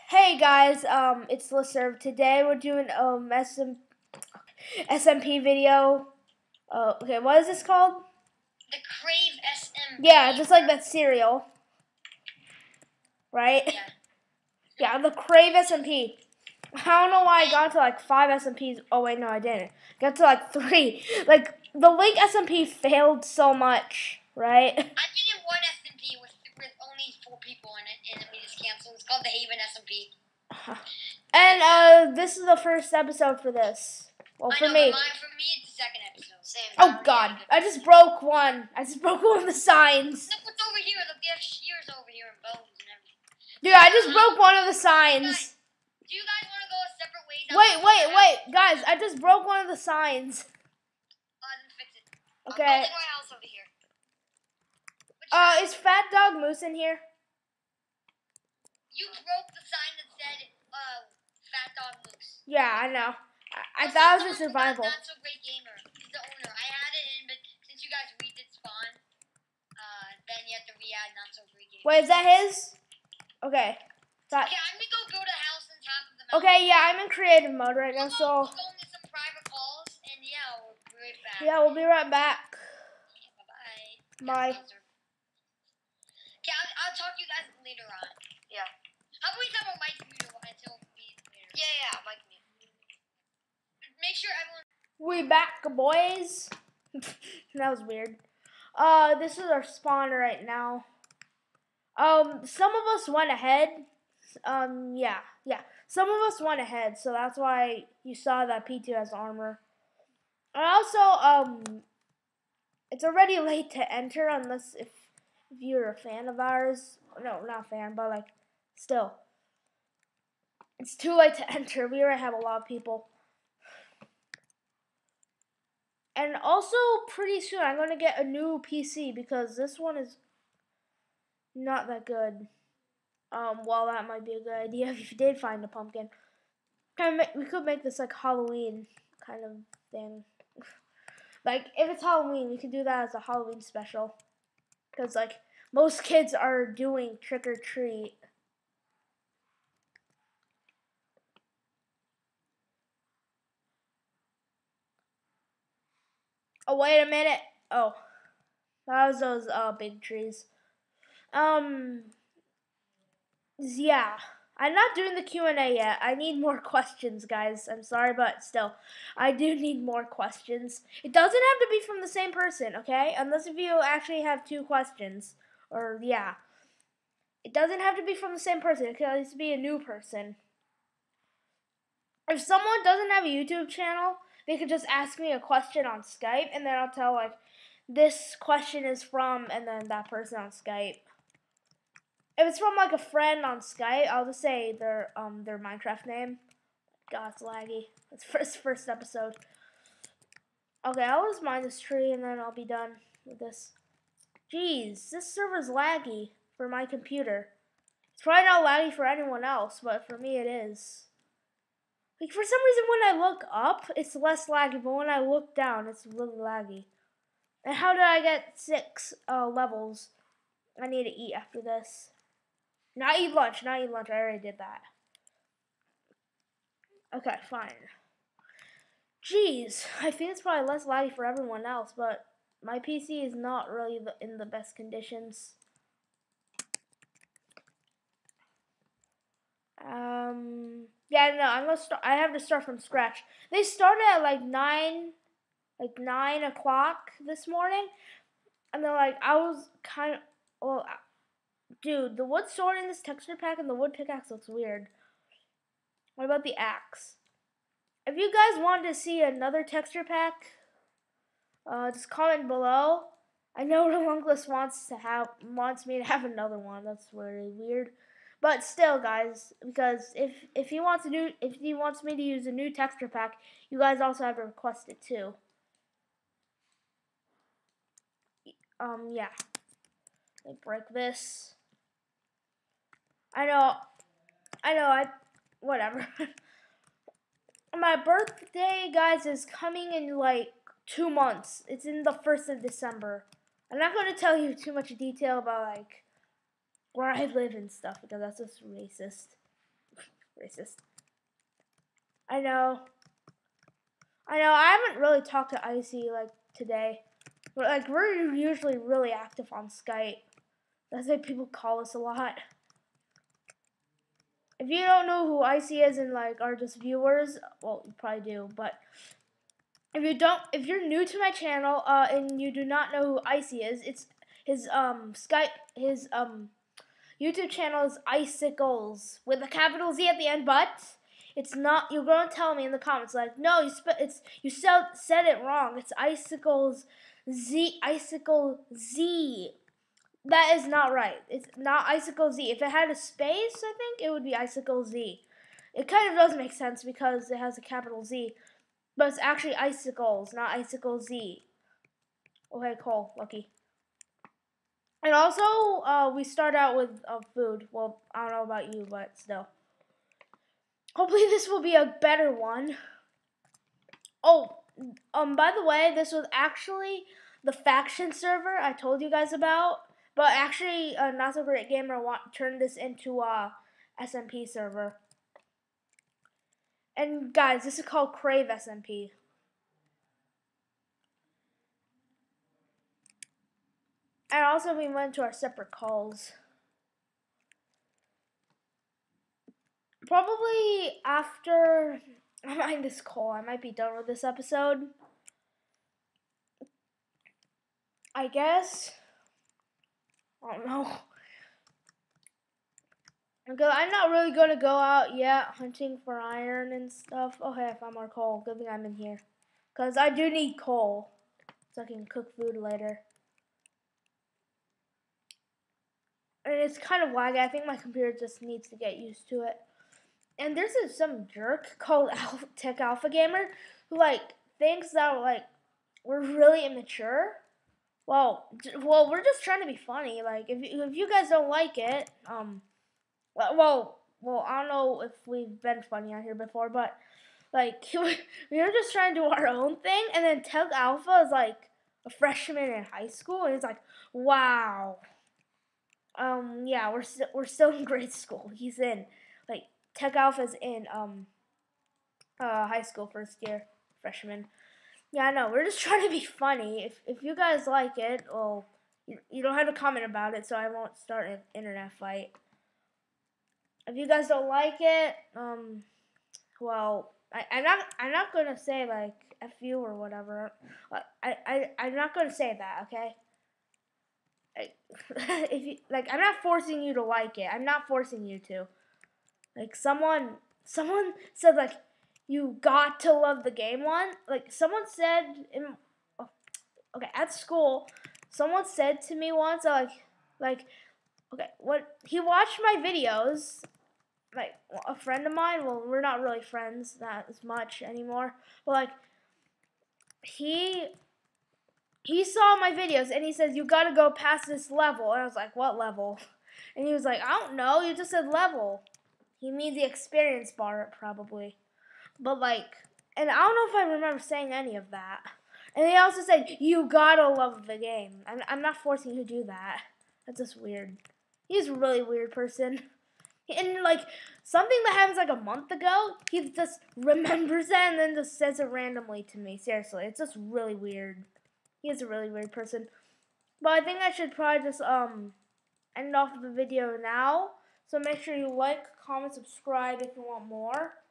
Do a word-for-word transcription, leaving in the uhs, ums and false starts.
Hey guys, um, it's Lisserv. Today we're doing um S M S M P video. Uh, okay, what is this called? The Crave S M P. Yeah, just like that cereal, right? Yeah. Yeah, the Crave S M P. I don't know why I got to like five S M Ps. Oh wait, no, I didn't. Got to like three. Like the Link S M P failed so much, right? I did one S M P with with only four people in it, and then we just canceled. It's called the Haven S M P. And uh, this is the first episode for this. Well, I for know, me. but mine, for me, it's the second episode. Same. Oh God! I just broke one. I just broke one of the signs. Look what's over here. Look, they have shears over here and bones and everything. Dude, I just broke one of the signs. Guys, do you guys want to go separate ways? Wait, wait, wait, guys! I just broke one of the signs. Uh, then fix it. Okay. I'll go to my house over here. Which Uh, sign? is Fat Dog Moose in here? You broke the sign that said, uh, Fat Dog Moose. Yeah, I know. I, I Also, thought it was a someone survival. Not, not so great gamer. He's the owner. I had it in, but since you guys redid spawn, uh, then you have to re-add not so great gamer. Wait, is that his? Okay. That. Okay, I'm gonna go go to the house on top of the mountain. Okay, yeah, I'm in creative mode right now, We'll go, so we'll go into some private calls, and yeah, we'll be right back. yeah, we'll be right back. Okay, bye-bye. Bye. Okay, I'll, I'll talk to you guys later on. Yeah. How about we talk about Mike Muto until we later? Yeah, yeah, Mike Muto. Make sure everyone. We back, boys. That was weird. Uh, this is our spawn right now. Um, some of us went ahead. Um, yeah, yeah. Some of us went ahead, so that's why you saw that P two has armor. And also, um, it's already late to enter unless if, if you're a fan of ours. No, not a fan, but like, still. It's too late to enter. We already have a lot of people. And also, pretty soon, I'm going to get a new P C because this one is not that good. Um, well, that might be a good idea if you did find a pumpkin. We could make this like Halloween kind of thing. Like, if it's Halloween, we could do that as a Halloween special. Because, like, most kids are doing trick or treat. Oh, wait a minute. Oh, that was those uh, big trees. Um, yeah. I'm not doing the Q and A yet. I need more questions, guys. I'm sorry, but still, I do need more questions. It doesn't have to be from the same person, okay? Unless if you actually have two questions. Or, yeah. It doesn't have to be from the same person. It can at least be a new person. If someone doesn't have a YouTube channel, they could just ask me a question on Skype, and then I'll tell, like, this question is from, and then that person on Skype. If it's from like a friend on Skype, I'll just say their um their Minecraft name. God, it's laggy. It's first first episode. Okay, I'll just mine this tree and then I'll be done with this. Jeez, this server's laggy for my computer. It's probably not laggy for anyone else, but for me it is. Like for some reason when I look up, it's less laggy, but when I look down, it's really laggy. And how did I get six uh, levels? I need to eat after this. Not eat lunch, not eat lunch. I already did that. Okay, fine. Jeez, I think it's probably less laggy for everyone else, but my P C is not really in the best conditions. Um, yeah, no, I'm gonna start. I have to start from scratch. They started at like nine, like nine o'clock this morning, and they're like, I was kind of well. Dude, the wood sword in this texture pack and the wood pickaxe looks weird. What about the axe? If you guys want to see another texture pack, uh, just comment below. I know Relunkless wants to have wants me to have another one. That's really weird, but still, guys, because if if he wants to do if he wants me to use a new texture pack, you guys also have to request it too. Um, yeah. Let me break this. I know, I know, I, whatever. My birthday, guys, is coming in like two months. It's in the first of December. I'm not going to tell you too much detail about like where I live and stuff because that's just racist. Racist. I know. I know. I haven't really talked to Icy like today. But like we're usually really active on Skype. That's why people call us a lot. If you don't know who Icy is and like are just viewers, well, you probably do. But if you don't, if you're new to my channel uh, and you do not know who Icy is, it's his um Skype his um YouTube channel is Icicles with a capital Z at the end, but it's not. You're going to tell me in the comments like, no, you sp it's you said said it wrong. It's Icicles Z Icicle Z. That is not right. It's not Icicle Z. If it had a space, I think it would be Icicle Z. It kind of does make sense because it has a capital Z, but it's actually Icicles, not Icicle Z. Okay, cool, lucky. And also, uh, we start out with uh, food. Well, I don't know about you, but still. Hopefully this will be a better one. Oh, um, by the way, this was actually the faction server I told you guys about. But actually, uh, Not So Great Gamer want, turned this into a S M P server. And guys, this is called Crave S M P. And also, we went to our separate calls. Probably after I'm on this call, I might be done with this episode. I guess. I don't know. Because I'm not really going to go out yet hunting for iron and stuff. Oh, hey, I found more coal. Good thing I'm in here. Because I do need coal. So I can cook food later. And it's kind of laggy. I think my computer just needs to get used to it. And there's a, some jerk called Alpha, Tech Alpha Gamer who, like, thinks that, like, we're really immature. Well, well, we're just trying to be funny. Like, if, if you guys don't like it, um... Well, well, I don't know if we've been funny on here before, but, like, we were just trying to do our own thing, and then Tech Alpha is, like, a freshman in high school, and it's like, wow. Um, yeah, we're, st we're still in grade school. He's in, like, Tech Alpha's in, um, uh, high school first year, freshman. Yeah, I know, we're just trying to be funny. If, if you guys like it, well, you, you don't have to comment about it, so I won't start an internet fight. If you guys don't like it, um, well, I, I'm not, I'm not gonna say like F you or whatever. I, I, I'm not gonna say that, okay? I, if you, like, I'm not forcing you to like it. I'm not forcing you to. Like, someone, someone said like, you got to love the game one. Like, someone said in, oh, okay, at school, someone said to me once, like, like, okay, what he watched my videos. Like, a friend of mine, well, we're not really friends that as much anymore, but, like, he, he saw my videos, and he says, you gotta go past this level, and I was like, what level? And he was like, I don't know, you just said level. He means the experience bar, probably, but, like, and I don't know if I remember saying any of that, and he also said, you gotta love the game. I'm, I'm not forcing you to do that. That's just weird. He's a really weird person. And, like, something that happens, like, a month ago, he just remembers that and then just says it randomly to me. Seriously, it's just really weird. He is a really weird person. But I think I should probably just, um, end off the video now. So make sure you like, comment, subscribe if you want more.